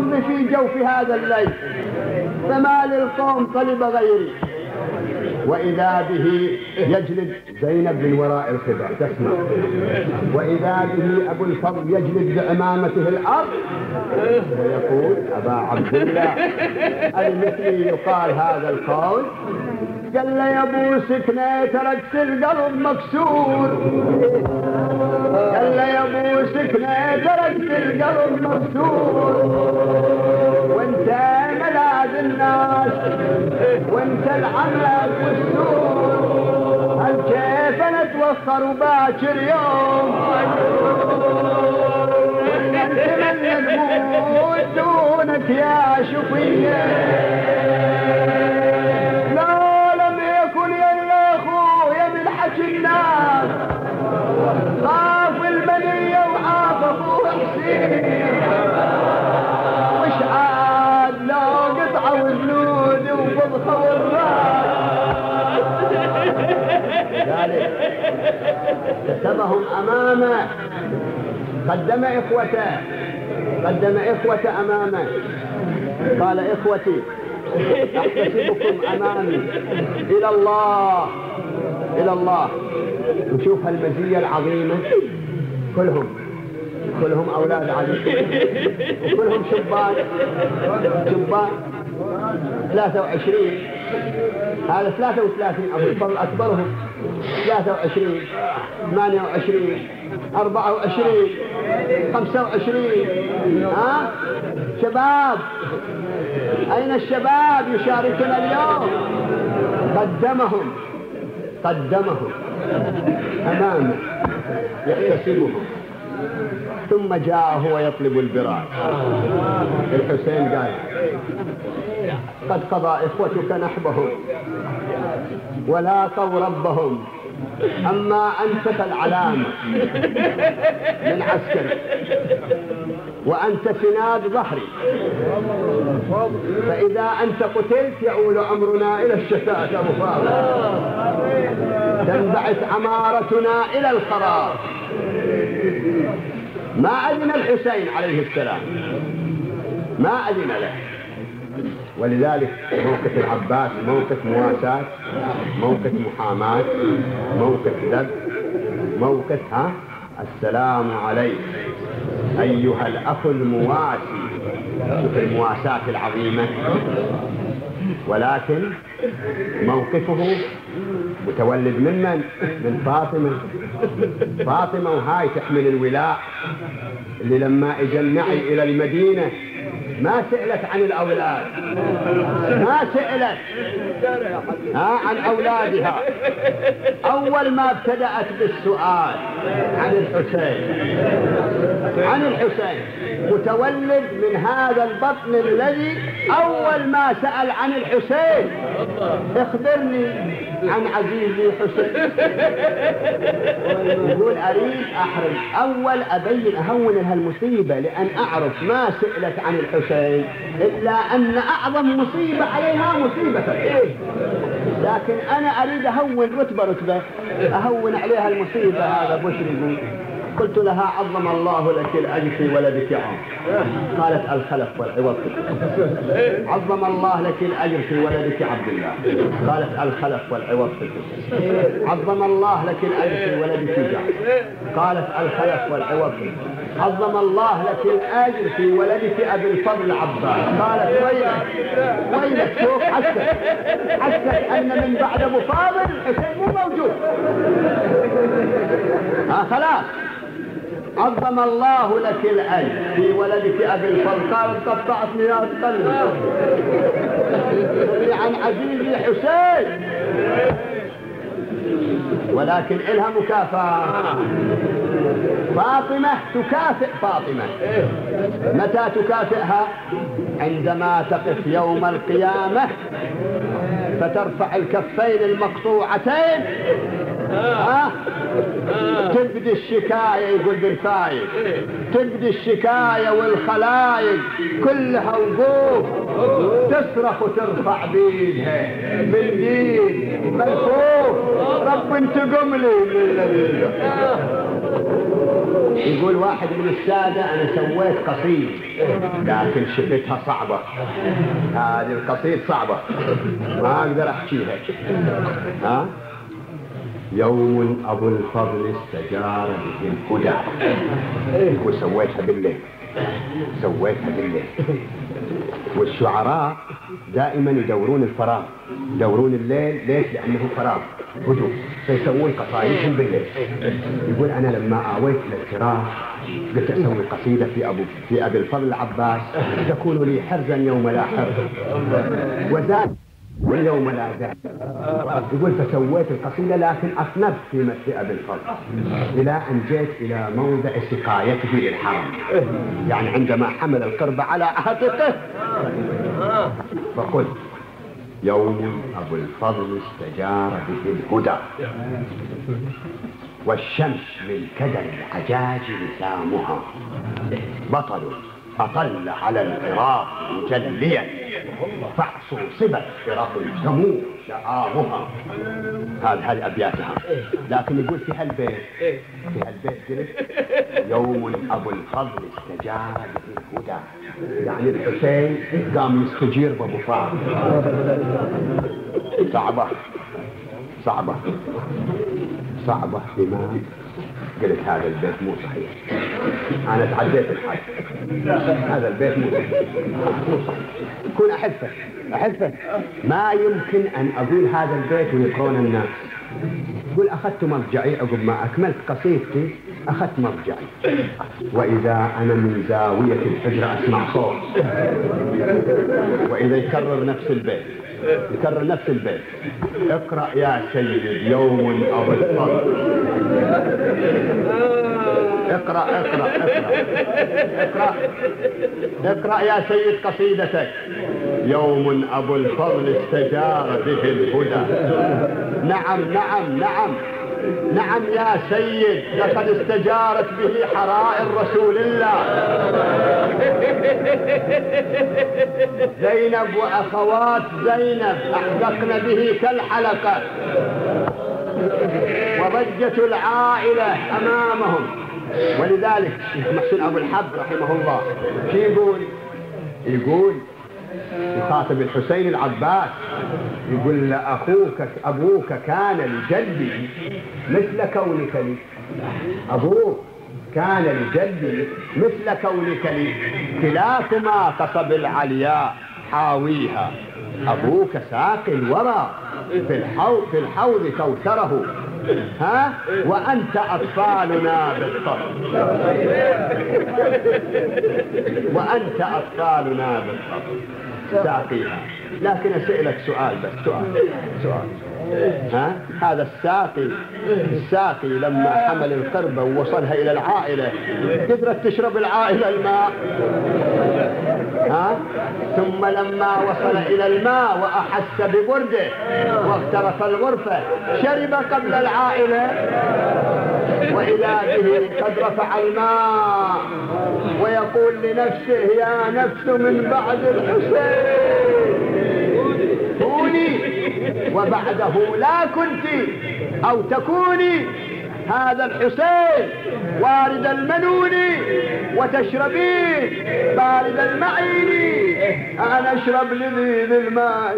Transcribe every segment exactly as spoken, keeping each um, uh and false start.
يمضي في جوف هذا الليل، فما للقوم طلب غيري. وإذا به يجلد زينب من وراء الخدع تسمع، وإذا به أبو الفضل يجلد بعمامته الأرض ويقول أبا عبد الله المثلي يقال هذا القول. قال له يا ابو سكنه تركت القلب مكسور، قال له يا ابو سكنه تركت القلب مكسور، وانت ملاذ الناس وانت العمل والسور، هل كيف نتوخر وباكر يوم نتمنى نموت دونك يا شفيه. الناس خاف المنية وعاف ابوه حسين، وش عاد لو قطعة وزنود وفضخة والراس. ذلك كتبهم امامه، قدم اخوته قدم اخوته امامه، قال اخوتي احتسبكم امامي الى الله إلى الله. وشوف هالمزية العظيمة، كلهم كلهم أولاد علي وكلهم شبان شبان ثلاثة وعشرين، هذا ثلاثة وثلاثين أبو الفضل أكبرهم، ثلاثة وعشرين ثمانية وعشرين أربعة وعشرين خمسة وعشرين. ها شباب، أين الشباب يشاركنا اليوم؟ قدمهم قدمهم أمامه يحتسبهم، ثم جاء هو يطلب البراء. الحسين قال قد قضى إخوتك نحبهم ولاقوا ربهم، أما أنت فالعلامة من عسكري وأنت سناد ظهري، فإذا أنت قتلت يؤول أمرنا إلى الشتات أبو فاضل، تنبعث عمارتنا إلى الخراب. ما أذن الحسين عليه السلام، ما أذن له. ولذلك موقف العباس موقف مواساة، موقف محاماة، موقف ذب، موقف ها السلام عليك أيها الأخ المواسي. شوف المواساة العظيمة. ولكن موقفه متولد من من؟ من فاطمة. فاطمة وهاي تحمل الولاء اللي لما اجمعي إلى المدينة ما سئلت عن الأولاد، ما سئلت ها عن أولادها. أول ما ابتدأت بالسؤال عن الحسين، عن الحسين متولد من هذا البطن الذي أول ما سأل عن الحسين اخبرني عن عزيزي حسين. يقول أريد أحرم أول أبين أهون لها المصيبة، لأن أعرف ما سئلت عن الحسين إلا أن أعظم مصيبة عليها مصيبة إيه، لكن أنا أريد أهون رتبة رتبة أهون عليها المصيبة. هذا بشر. قلت لها عظم الله لك الأجر في ولدك عام. قالت الخلف والعوض. عظم الله لك الأجر في ولدك عبد الله. قالت الخلف والعوض. عظم الله لك الأجر في ولدك جعفر. قالت الخلف والعوض. عظم الله لك الأجر في ولدك أبي الفضل عباس. قالت ويلك ويلك. شوف حسك حسك أن من بعد أبو فاضل الحسين مو موجود. ها خلاص. عظم الله لك الأجر في ولدك أبي الفضل. قالت قطعت مياه قلبي عن عزيزي حسين. ولكن إلها مكافأة. فاطمة تكافئ فاطمة. متى تكافئها؟ عندما تقف يوم القيامة فترفع الكفين المقطوعتين، ها تبدي الشكاية. يقول بن فايد تبدي الشكاية والخلايق كلها وقوف تصرخ وترفع بيدها باليد ملفوف. رب انت قم لي من الذي يقول واحد من السادة أنا سويت قصيد لكن شفتها صعبة، هذه القصيد صعبة ما أقدر أحكيها. ها؟ يوم أبو الفضل استجار به الهدى، يقول سويتها بالليل، سويتها بالليل. والشعراء دائما يدورون الفراغ، يدورون الليل. ليش؟ لأنه فراغ هدوء، فيسوون قصائدهم بالليل. يقول أنا لما آويت للفراغ قلت أسوي قصيدة في أبو في أبي الفضل العباس تكون لي حرزا يوم لا حرز وزاد واليوم لا زاد. يقول فسويت القصيدة لكن أصنبت في مدح أبي الفضل إلى أن جئت إلى موضع سقايته للحرم، يعني عندما حمل القربة على عاتقه فقلت يوم أبو الفضل استجار به الهدى والشمس من كدر الحجاج لسامها بطل أطل على العراق مجليا فعصوا صبت فرق الجموع شعامها. هذه هذه أبياتها. لكن يقول في هالبيت في هالبيت قلت يوم أبو الفضل استجار به الهدى، يعني الحسين قام يستجير بأبو فاضل. صعبة صعبة صعبة إمام. قلت هذا البيت مو صحيح، أنا تعديت الحد، هذا البيت مو صحيح مو صحيح. كون أحفه أحفه ما يمكن أن أقول هذا البيت ويقرون الناس. قل أخذت مرجعي عقب ما أكملت قصيدتي، أخذت مرجعي وإذا أنا من زاوية الحجرة أسمع صوت، وإذا يكرر نفس البيت يكرر نفس البيت اقرأ يا سيد يوم أبو الفضل. اقرأ اقرأ اقرأ اقرأ اقرأ يا سيد قصيدتك يوم أبو الفضل استجار به الهدى. نعم نعم نعم نعم يا سيد، لقد استجارت به حرائر رسول الله زينب وأخوات زينب أحدقن به كالحلقة، وضجة العائلة أمامهم. ولذلك محسن أبو الحب رحمه الله يقول يقول يخاطب الحسين العباس يقول لأخوك أبوك كان لجدي مثل كونك لي، أبوك كان لجدي مثل كونك لي، كلاكما قصب العلياء حاويها، أبوك ساقي الورى في الحوض في الحوض كوثره، ها وأنت أطفالنا بالطبع وأنت أطفالنا بالطبع ساقيها. لكن أسألك سؤال بس سؤال سؤال ها هذا الساقي الساقي لما حمل القربة ووصلها إلى العائلة قدرت تشرب العائلة الماء، ها ثم لما وصل إلى الماء وأحس ببرده واغترف الغرفة شرب قبل العائلة، وإذا به قد رفع الماء ويقول لنفسه يا نفس من بعد الحسين كوني وبعده لا كنت أو تكوني، هذا الحسين وارد المنون وتشربين بارد المعين، أنا أشرب لذيذ الماء.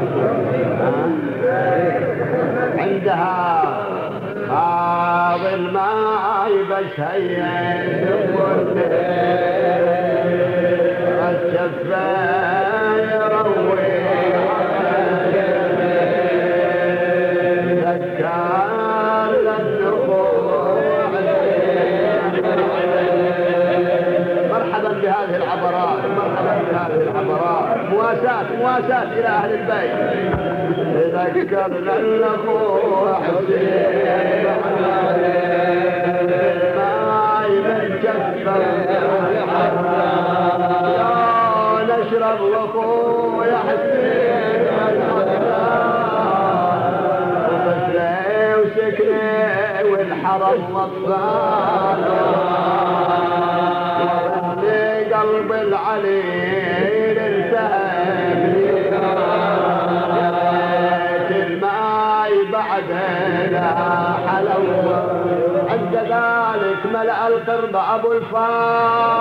عندها هذا الماء بس هيا الشفاء يروي بهذه العبرات مرحبا بهذه العبرات، مواساة مواساة إلى أهل البيت. ذكرنا الأخوة حسين ما من جفة يا نشرب وأخويا حسين وبسلي وسكري والحرم وطفال قلب العليل التهب الماء بعد لا حلوة، عند ذلك ملأ القرب أبو الفار